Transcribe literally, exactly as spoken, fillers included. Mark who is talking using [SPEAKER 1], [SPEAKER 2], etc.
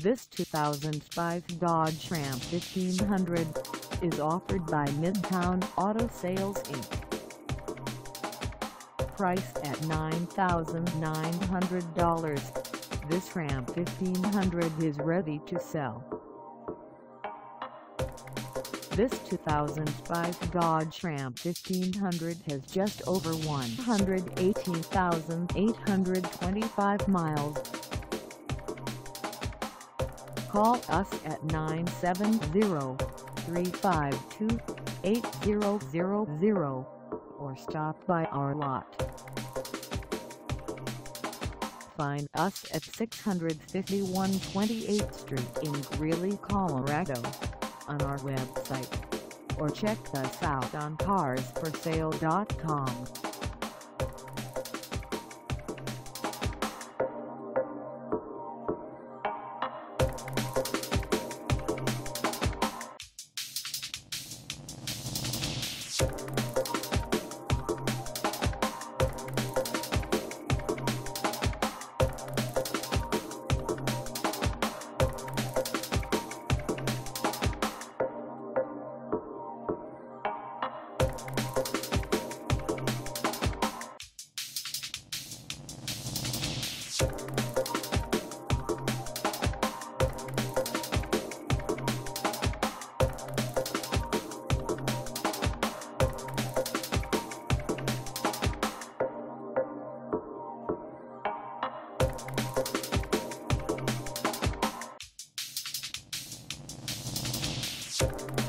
[SPEAKER 1] This two thousand five Dodge Ram fifteen hundred is offered by MIDTOWN Auto Sales Incorporated. Priced at nine thousand nine hundred dollars, this Ram fifteen hundred is ready to sell. This two thousand five Dodge Ram fifteen hundred has just over one hundred eighteen thousand eight hundred twenty-five miles. Call us at nine seven zero, three five two, eight zero zero zero or stop by our lot. Find us at six fifty-one twenty-eighth Street in Greeley, Colorado, on our website, or check us out on cars for sale dot com.
[SPEAKER 2] You